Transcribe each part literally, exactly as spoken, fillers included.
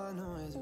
I know is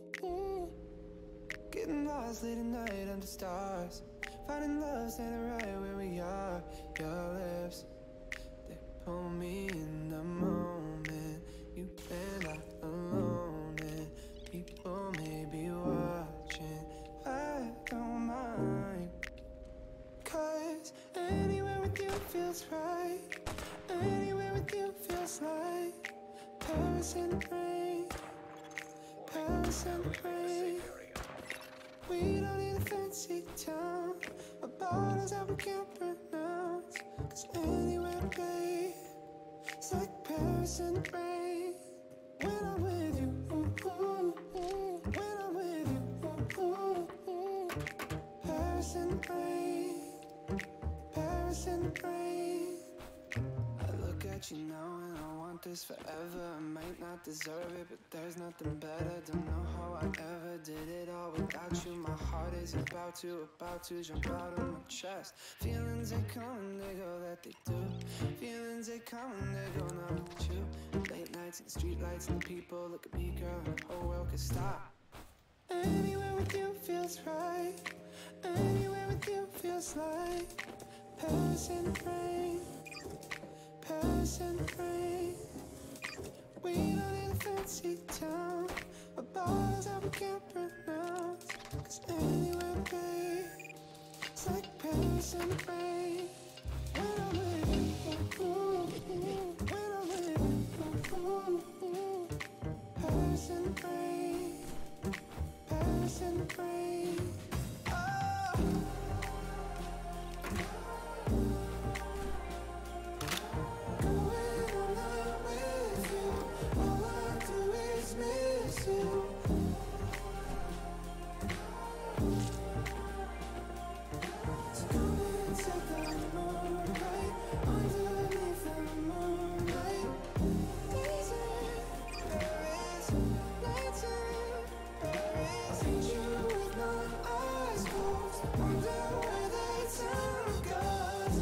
getting lost late at night under stars, finding love standing right where we are. Your lips, they pull me in the moment. You've been out alone and people may be watching. I don't mind, 'cause anywhere with you feels right. Anywhere with you feels like Paris in the rain, Paris in the rain. We don't need a fancy town or bottles that we can't pronounce, 'cause anywhere to be, it's like Paris in the rain. When I'm with you, ooh, ooh, ooh. When I'm with you, ooh, ooh, ooh. Paris in the rain, Paris in the rain. I look at you now and I want this forever. I might not deserve it, but there's nothing better. Don't know how I ever did it all without you. My heart is about to, about to jump out of my chest. Feelings they come and they go, that they do. Feelings they come and they go, not with you. Late nights and the street lights and the people look at me, girl, and the whole world could stop. Anywhere with you feels right. Anywhere with you feels like Paris in the rain, Paris in the rain. We don't need a fancy town or bottles that we can't pronounce, 'cause anywhere to be, it's like Paris in the rain. When I'm with you, ooh, ooh, ooh. When I'm with you, ooh, ooh, ooh. Paris in the rain, Paris in the rain. Miss you. So come and set the moonlight underneath the moonlight. Daisy, Paris, nighttime, Paris. Ain't you with my eyes closed? Wonder where they turn goes.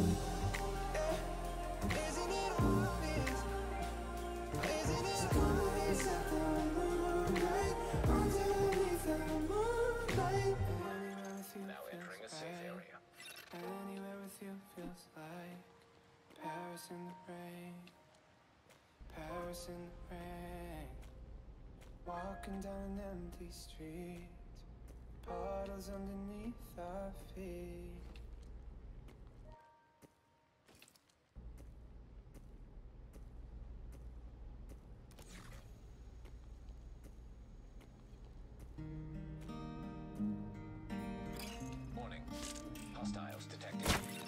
Yeah. Isn't it obvious? Isn't it so obvious that the moonlight underneath the moonlight? Anywhere with you Now entering a safe area. Anywhere with you feels like Paris in the rain, Paris in the rain. Walking down an empty street, puddles underneath our feet. Warning. Hostiles detected.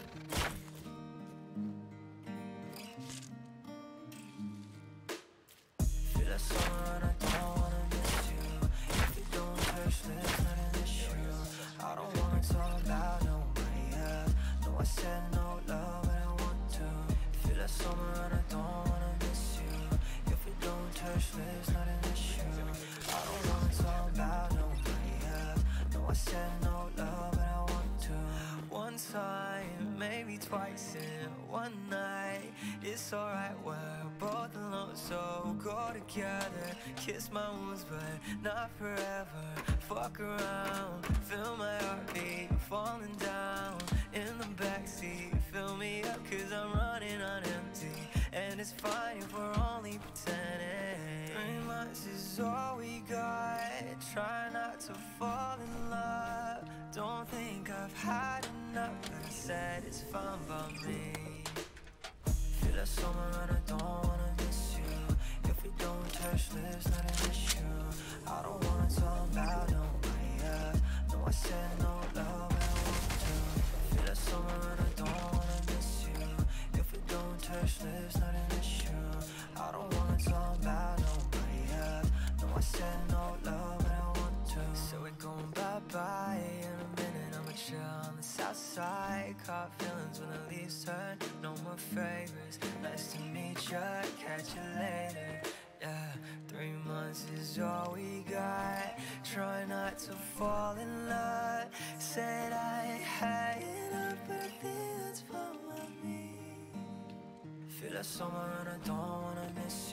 Feel like summer and I don't wanna miss you. If you don't touch, there's not an issue. I don't wanna talk about nobody else. No, I said no love, but I want to. Feel like summer and I don't wanna miss you. If you don't touch, there's not an issue. I don't wanna talk about nobody else. No, I said no love, but I want to. One time, maybe twice in one night. It's alright, we're both alone, so go together. Kiss my wounds, but not forever. Fuck around, feel my heartbeat falling down in the backseat. Fill me up, 'cause I'm running on empty. And it's fine if we're only pretending. Three months is all we got. Try not to fall in love. Don't think I've had enough, but I said it's fine by me. Feel like summer and I don't wanna miss you. If we don't touch, there's not an issue. I don't wanna talk about nobody else. No, I said no love, but I want to. Feel like summer and I don't wanna miss you. If we don't touch, there's not an issue. I don't wanna talk about nobody else. No, I said no love, but I want to. So we're going bye-bye in a minute. I'ma chill on the south side. Caught feelings when the leaves turn. No more favors. Nice to meet ya. Catch you later. Yeah, three months is all we got. Try not to fall in love. Said I had enough, but I think that's fine with me. Feel like summer and I don't wanna miss you.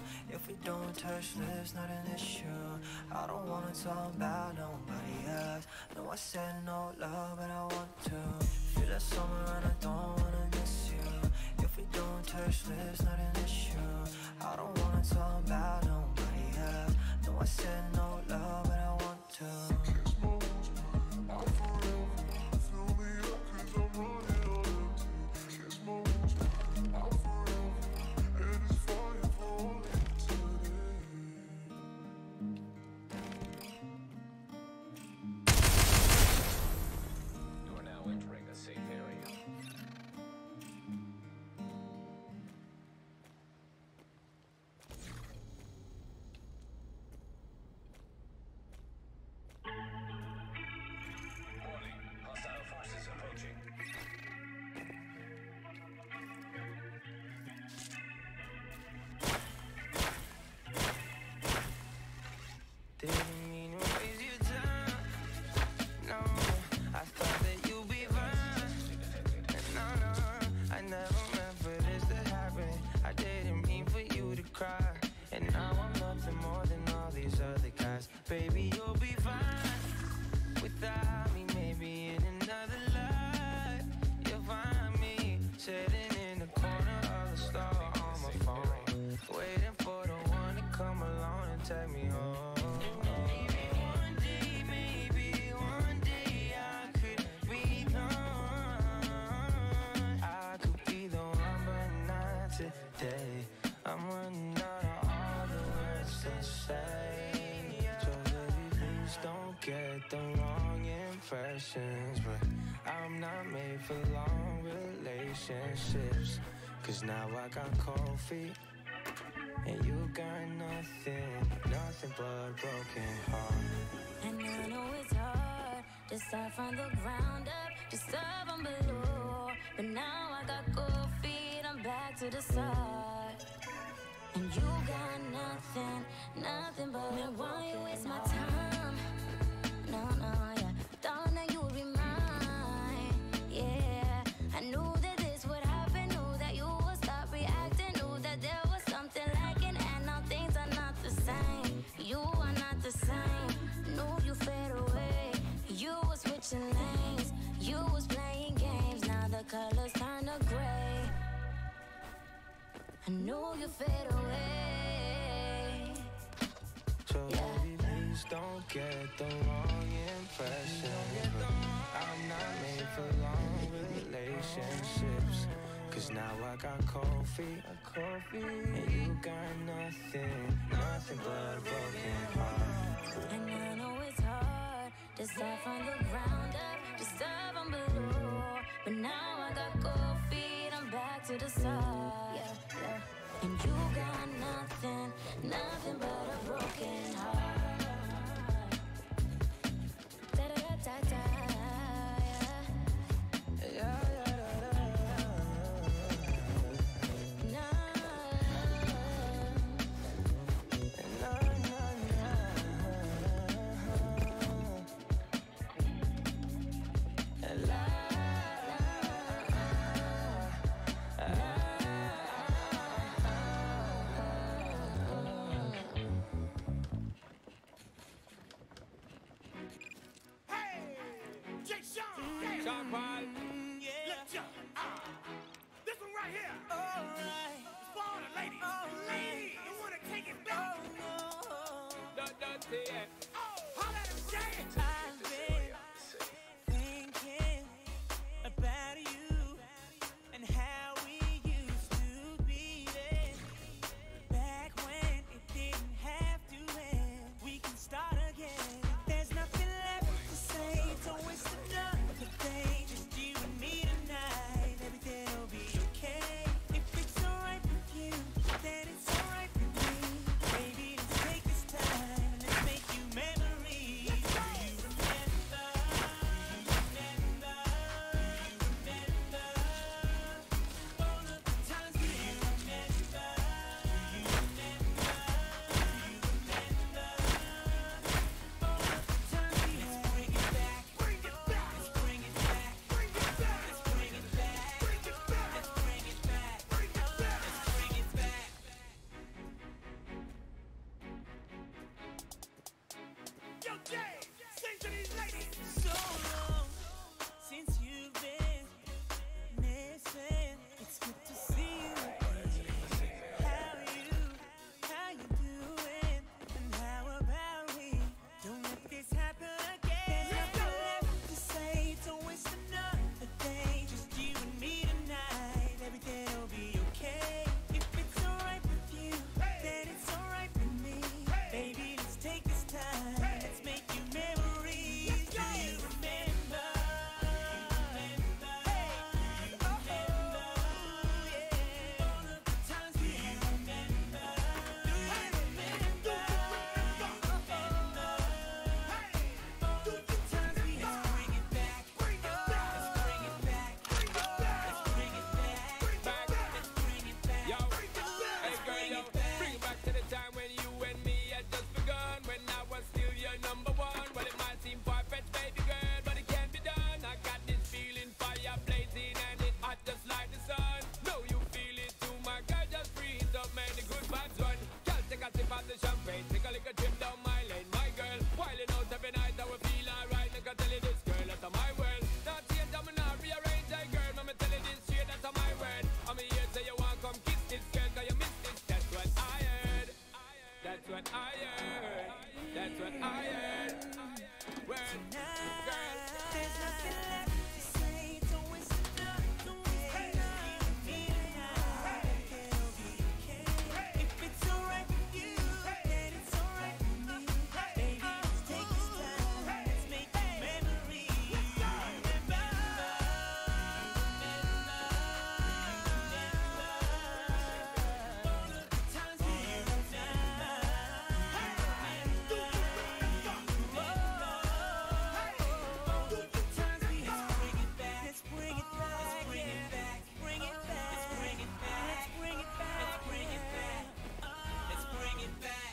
If we don't touch lips, not an issue. I don't wanna talk about nobody else. No, I said no love, but I want to. Feel that summer and I don't wanna miss you. If we don't touch lips, not an issue. I don't wanna talk about nobody else. No, I said no love, but I want to. Kiss my wounds, I'll forever fill me up, cause I'm running on empty. Kiss my wounds, I'll forever, and it's fire for all eternity. You are now entering a safe area. Warning, hostile forces approaching. Didn't mean to waste your time. No, I thought that you'd be fine. No, no, I never meant for this to happen. I didn't mean for you to cry. And now I'm nothing more than all these other guys. Baby, you'll be fine without me. Maybe in another life, you'll find me sitting in the corner of the store on my phone, waiting for the one to come along and take me home. Maybe one day, maybe one day I could be the one. I could be the one, but not today. I'm running out of all the words to say. So baby, please don't get the wrong impressions. But I'm not made for long relationships. Cause now I got cold feet, and you got nothing, nothing but a broken heart. And I know it's hard to start from the ground up, to start from below. But now I got cold feet, I'm back to the start. And you got nothing, nothing but a broken heart. Waste my time? No, no, yeah. Thought that you would be mine, yeah. I knew that this would happen, knew that you would stop reacting, knew that there was something lacking, and now things are not the same. You are not the same. Knew you fade away. You were switching lanes. You was playing games. Now the colors turn to gray. I knew you fade away. So baby, please don't get the wrong impression. I'm not made for long relationships. Cause now I got cold feet, and you got nothing, nothing but a broken heart. And I know it's hard to start from the ground up, to start from below. But now I got cold feet, I'm back to the start. Yeah, yeah. And you got nothing, nothing but a broken heart. Da da da da da. Yeah, yeah, yeah, yeah. No. No, no, no. La, Sean Paul. Let's jump. Ah. This one right here. All right. It's for all the ladies. Ladies, you want to take it back? Don't, don't say it. Oh, holla at him, Jay. I've been thinking about you and how we used to be then. Back when it didn't have to end. We can start again. There's nothing left to say. It's a waste of another day. Just you and me tonight. Everything will be okay. If it's alright with you, then it's alright with me. Baby, let's take this time and let's make you memories. Do you champagne. Take a little trip down my lane, my girl. Wilding out every night, I will feel alright. I can tell you this, girl, that's my world. Not change, I'm not rearrange, I girl. I'ma tell you this straight, that's my word. I'm here, say you want come kiss this girl, cause you missed it. That's what I heard. That's what I heard. That's what I heard. Word, girl. There's nothing left to say. Don't waste the time. Don't waste the time. Need it now. It'll be okay. If it's alright with you, then it's alright with me. Baby, let's take this time. Let's make memories. Remember, all of the times we used to Let's bring it back. Let's bring it back. Bring it back. Let's bring it back. Let's bring it back. Let's bring it back. Let's bring it back.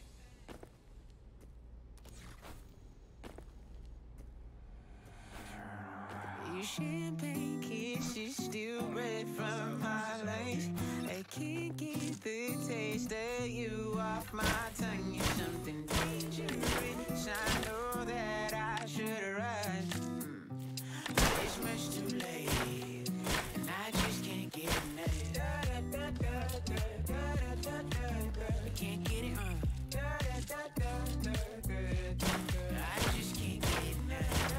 Your champagne kisses still red from my legs. I can't get the taste of you off my tongue. You're something dangerous. I know that I should run. But it's much too late, and I just can't get enough. I can't get it on. I just can't get enough.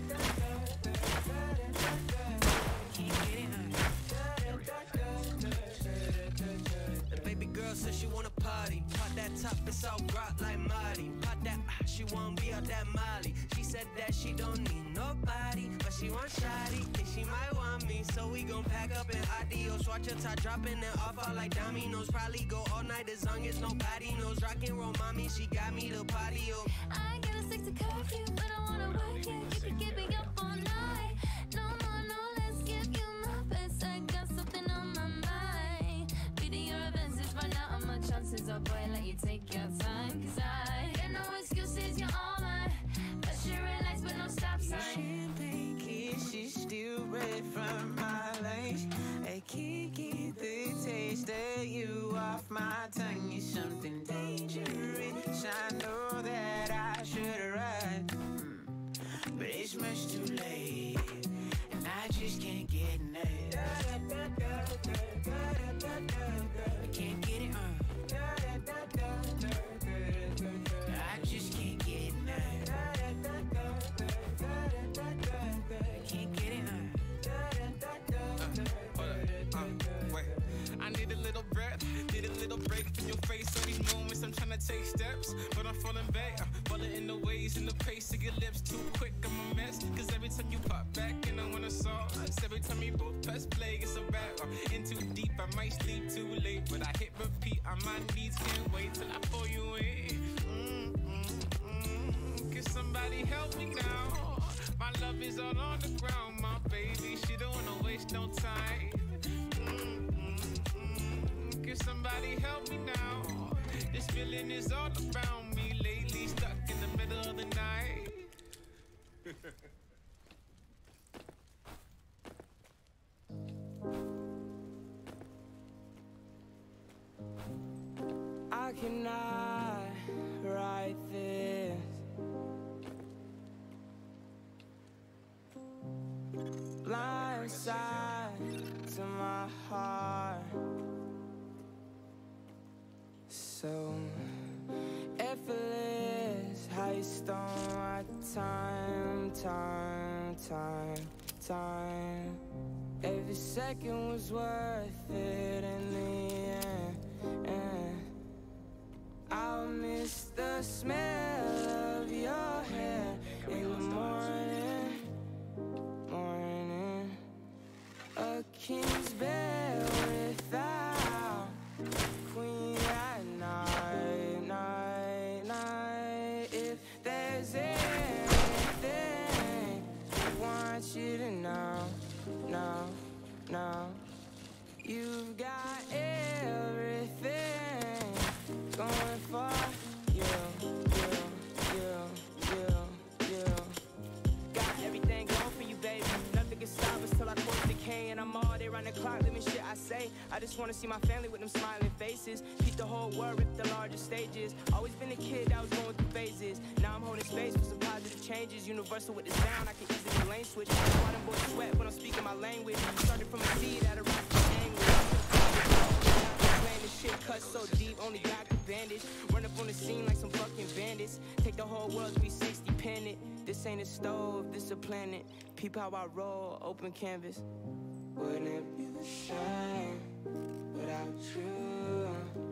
Can't get it on. The baby girl says she wanna party. Pop that top, it's all rock like Marty. Pop that, ah, she wanna be out that Molly. She said that she don't need nobody, but she wants shawty. Think she might want me, so we gon' pack up and adios. Watch her top dropping and off all like dominoes. Probably go all night as long as nobody knows. Rock and roll, mommy, she got me the patio. I ain't gonna stick to curfew, but I wanna work you. You can get me up all night. No more, no less. Give you my best. I got something on my mind. Beating your events is right now. My chances are, boy, let you take your time. Cause I got no excuses, you're all mine. Pressure and lights, but no stop sign. Champagne kisses still red from my legs. I can't get the taste of you off my tongue. You're something dangerous. I know that I should run, but it's much too late, and I just can't get enough. I can't get it on. I just can't get enough. I can't get it on. I need a little breath, need a little break from your face. All these moments I'm trying to take steps, but I'm falling back, uh, falling in the ways and the pace of your lips too quick. I'm a mess, cause every time you pop back and I wanna sauce, every time we both press play, it's a wrap. Uh, in too deep, I might sleep too late, but I hit repeat on my knees, can't wait till I pull you in. Mm, mm, mm. Can somebody help me now? My love is all on the ground, my baby, she don't wanna waste no time. Mm, mm, mm. Can somebody help me now? This feeling is all around me lately, stuck in the middle of the night. I cannot write this. Blind side to my heart. So effortless, how you stole my time, time, time, time. Every second was worth it in the end. And I'll miss the smell of your hair in the morning, morning. A king's bed without queen at night, night, night. If there's anything I want you to know, know, know, you've got everything going for you, you, you, you, you. Got everything going for you, baby. Nothing can stop us till I quit the K, and I'm all there on the clock. Living shit I just wanna see my family with them smiling faces. Keep the whole world, rip the largest stages. Always been a kid that was going through phases. Now I'm holding space for some positive changes. Universal with the sound, I can easily lane switch. Why them boys sweat when I'm speaking my language? Started from a seed at a root anguish. Playing this shit cut so deep, only God can bandage. Run up on the scene like some fucking bandits. Take the whole world three sixty pin it. This ain't a stove, this a planet. Peep how I roll, open canvas. Wouldn't it be the same without you?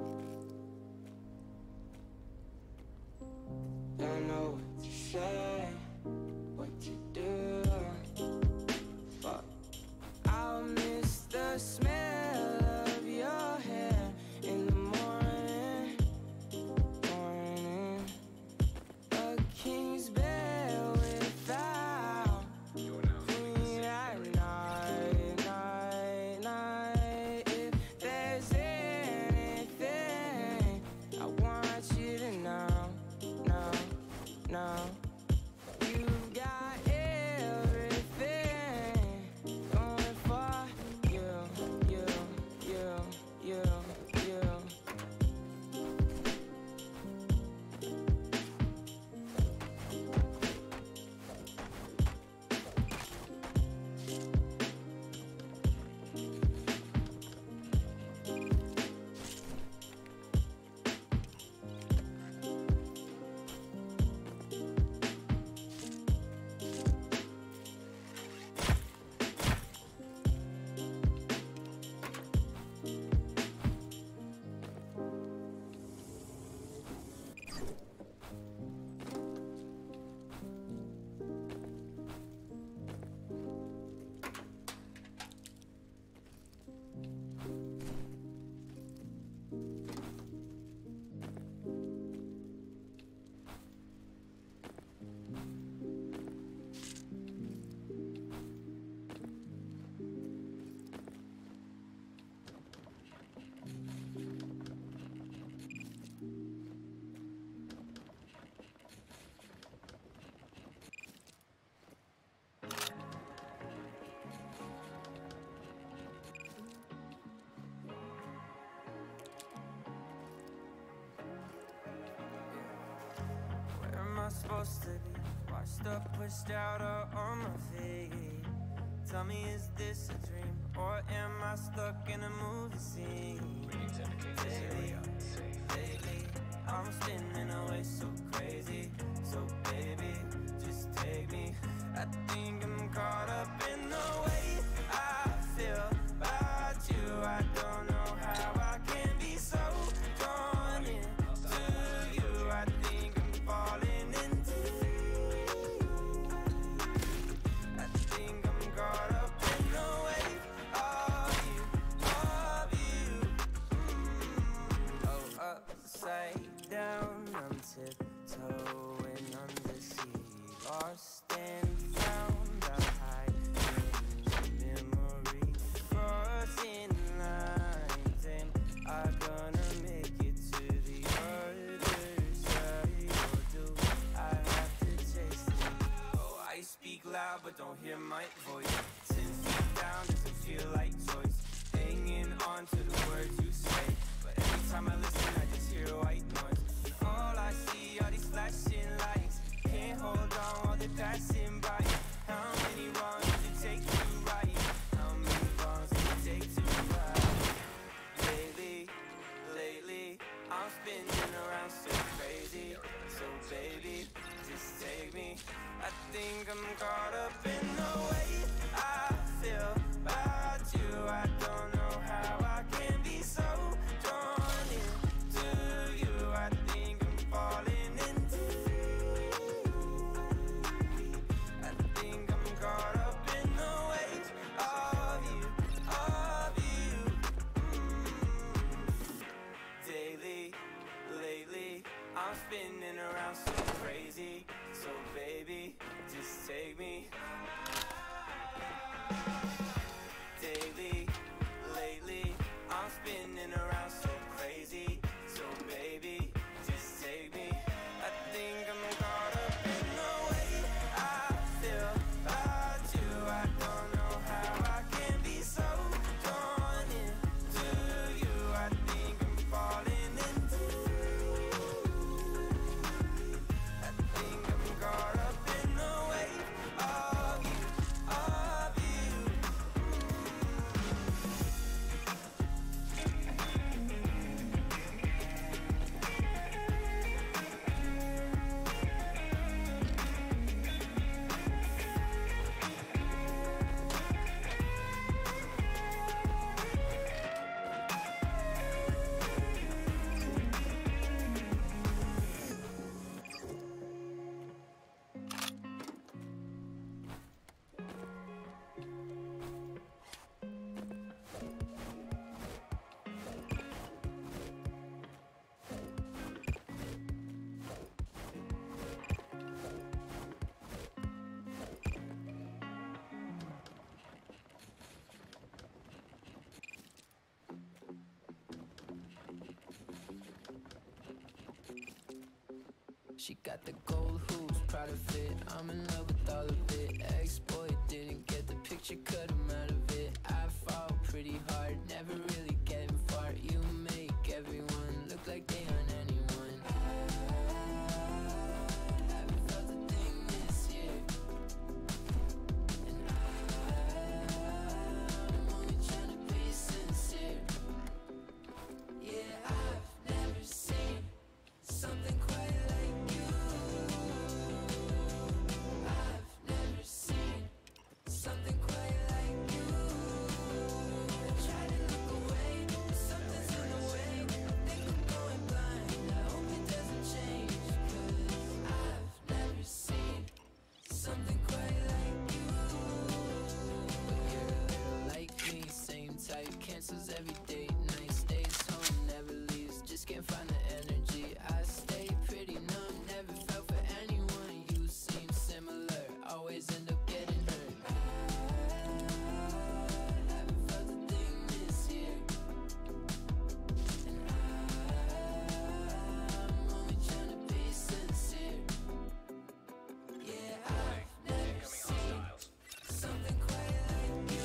Don't know what to say, what to do. Fuck. I'll miss the smell of your hair in the morning, morning. A king's bed without queen at night, night, night. If there's anything I want you to know, know, know. You got everything going for you, you, you, you, you. Where am I supposed to be? Washed up, pushed out, or on my feet? Tell me, is this a dream, or am I stuck in a movie scene? Readings indicate this area safe. Lately, I'm spinning away so crazy. So baby, just take me. I think I'm caught up in the way I feel about you. I don't know how I can be so drawn into you. I think I'm falling into you. I think I'm caught up in the wave of you, of you. Mm. Oh, upside down, I'm tiptoeing under sea. Lost and found, I hide in memory. Crossing lines, and I'm gonna make it to the other side. Or do I have to chase it? Oh, I speak loud, but don't hear my voice. Ten feet down doesn't feel like choice. Hanging on to the words you say, but every time I listen, I just hear white noise. And all I see are these flashing lights. Can't hold on while they're passing by. How many wrongs did it take to right? How many wrongs did it take to right? Lately, lately, I'm spinning around so crazy. So baby, just take me. I think I'm caught up in the way I feel about you. I don't know how I can be so drawn into you. I think I'm falling into you. I think I'm caught up in the waves of you, of you. Mm. Daily, lately, I'm spinning around so crazy. So baby, just take me. Daily, lately, I'm spinning around so crazy. So baby, just take me. I think I'm caught up in the way I feel about you. I don't know how I can be so drawn into She got the gold hoops, proud of it. I'm in love with all of it. Ex-boy didn't get the picture, cut him out of it. I fall pretty hard, never really getting far. You make everyone look like they aren't anyone. I haven't felt a thing this year, and I'm only trying to be sincere. Yeah, I've never seen something quite like you. I've never seen something quite like you. I try to look away, but something's in the way. I think I'm going blind, I hope it doesn't change. Cause I've never seen something quite like you. But you're a little like me, same type, cancels every date night, stays home, never leaves, just can't find the energy. I stay pretty numb, never felt for anyone. You seem similar, always end up getting hurt. I haven't felt a thing this year, and I'm only trying to be sincere. Yeah, I've never seen something quite like you.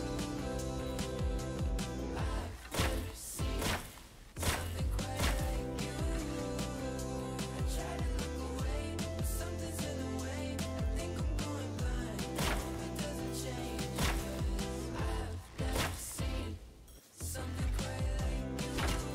I've never seen something quite like you. I try to look away, but something's in the way. I think I'm going blind, I hope it doesn't change. Cause I've never seen something quite like you.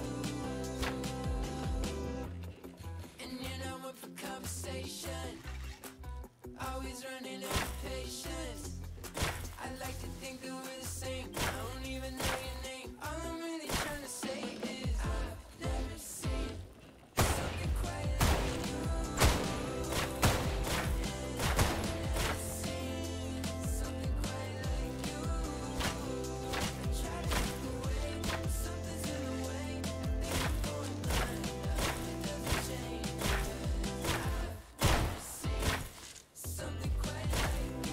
And you're not one for conversation, always running out of patience. I like to think that we're the same, I don't even know your name. All I'm really trying to say is I've never seen something quite like you. Never seen something quite like you. I try to look away, but something's in the way. I think I'm going blind, I hope it doesn't change. I've never seen something quite like you.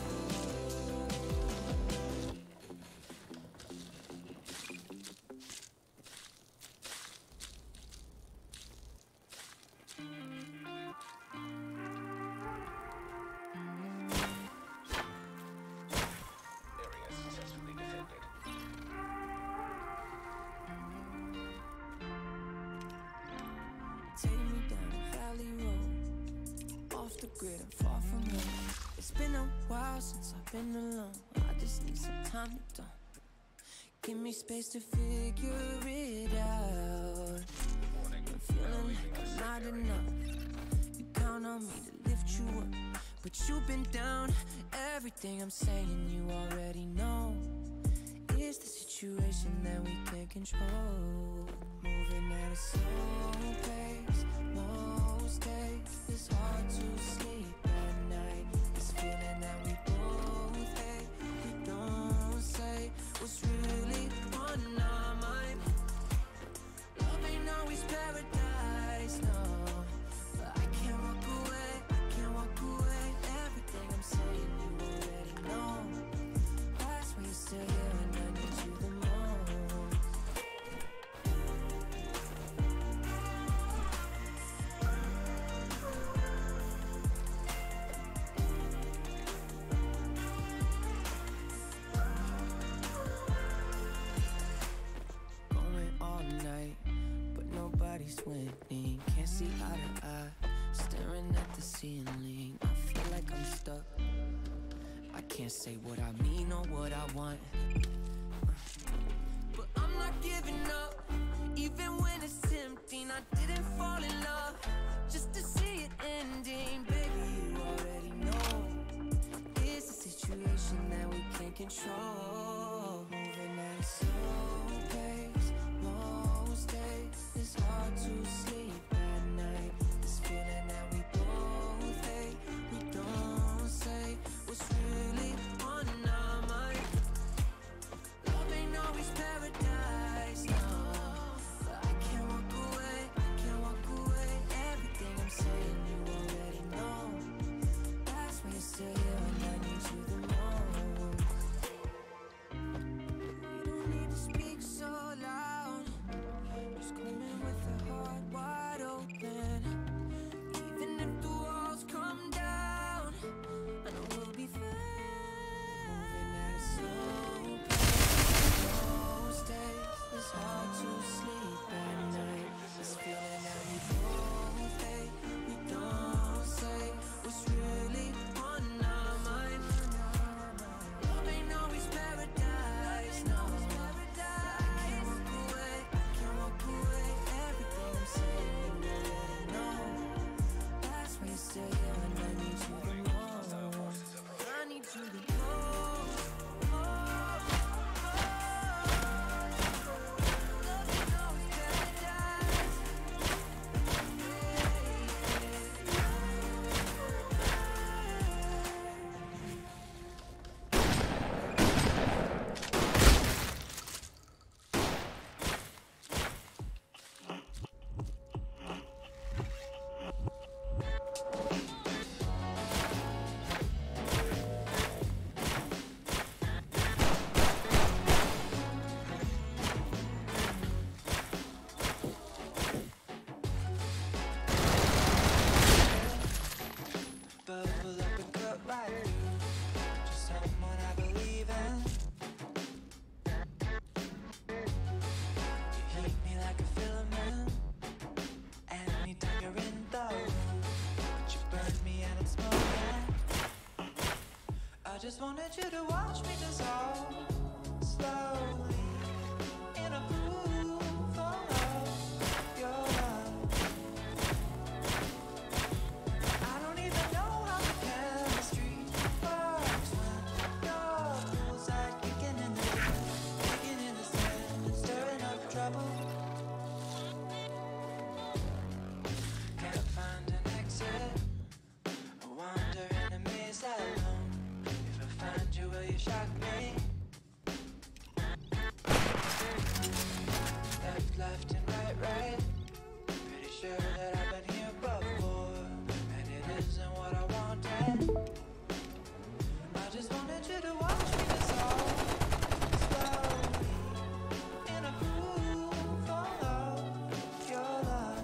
Area successfully defended. Take me down a valley road, off the grid and far from home. It's been a while since I've been alone. I just need some time to don't. Give me space to figure it out. I'm feeling like I'm not enough. You count on me to lift you up, but you've been down. Everything I'm saying you already know. It's the situation that we can't control. Moving at a slow pace, most days it's hard to sleep at night. This feeling that we both hate, we don't say what's really on our mind. Love ain't always paradise, no, but I can't walk away, I can't walk away. Everything I'm saying you already know. That's why you're still here and I need you the most. Going all night, but nobody's winning. Can't see eye to eye, staring at the ceiling. I feel like I'm stuck, I can't say what I mean or what I want. But I'm not giving up, even when it's tempting. I didn't fall in love just to see it ending. Baby, you already know. It's a situation that we can't control. Moving at a slow pace, most days it's hard to sleep at night. This feeling that we both hate, we don't say what's really on our mind. Love ain't always paradise, no, but I can't walk away, I can't walk away. Everything I'm saying you already know. That's why you're still here and I need you the most. wanted you to watch me dissolve slowly in a pool full of your love. I don't even know how the chemistry works when your poolside kicking in the kicking in the sand and stirring up trouble. Can't find an exit. I wander in a maze alone. If I find you, will you shock me? Left, left, and right, right. Pretty sure that I've been here before, and it isn't what I wanted. I just wanted you to watch me dissolve slowly in a pool full of your love.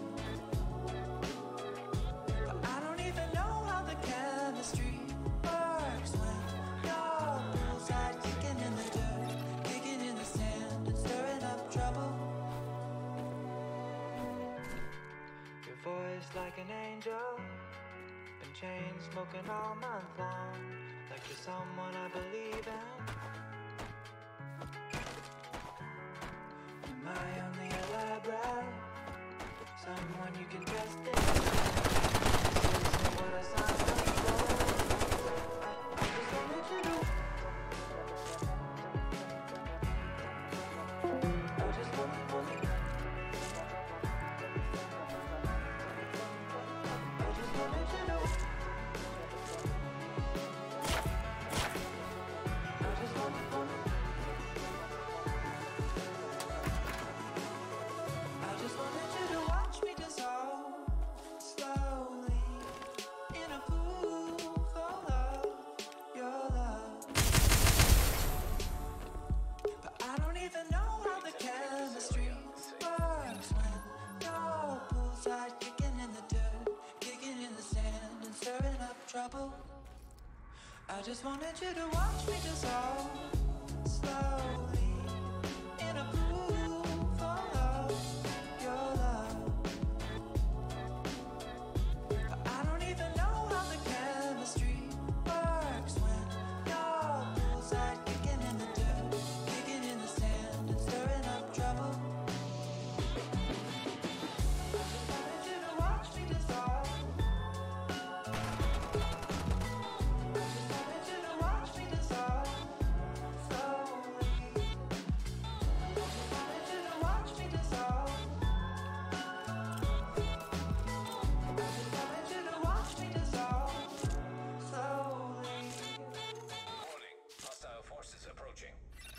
But I don't even know how the chemistry works when your poolside kicking in the dirt, kicking in the sand and stirring up trouble. Your voice like an angel, been chain smoking all month long, like you're someone I believe in. Am I only elaborate? Someone you can trust in? This isn't what I signed up for. I just wanted you to. I just wanted, wanted. I just wanted you to. I just wanted, wanted. I just wanted you to watch me dissolve slowly in a pool full of your love. But I don't even know how the chemistry works when your poolside kicking in the dirt, kicking in the sand and stirring up trouble. I just wanted you to watch me dissolve slowly in a pool full of your love. But I don't even know how the chemistry works when your poolside kicking in the dirt, kicking in the sand and stirring up trouble. I just wanted you to watch me dissolve. I just wanted you to watch me dissolve slowly. I just wanted you to watch me dissolve. I just wanted you to watch me dissolve slowly. Warning. Hostile forces approaching.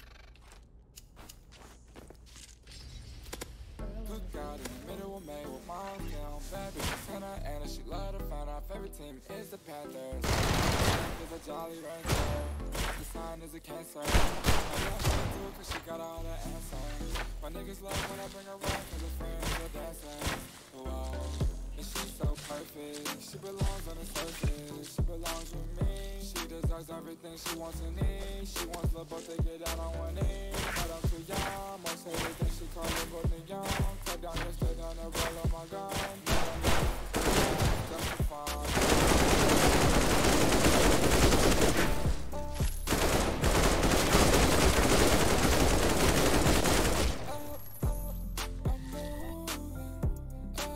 Cook out in the middle of May with mom down. Bad bitch Santa Ana, she love to find our favorite team is the Panthers. There's a jolly ranger, the sign is a cancer. I got shit to it cause she got all the answers. My niggas love when I bring her around cause her friends are dancing. Wow, and she's so perfect. She belongs on the surface, she belongs with me. She deserves everything she wants and needs. She wants the both to get down on one knee. But I'm too young, most haters think she call her golden young. Cut down your stay down the roller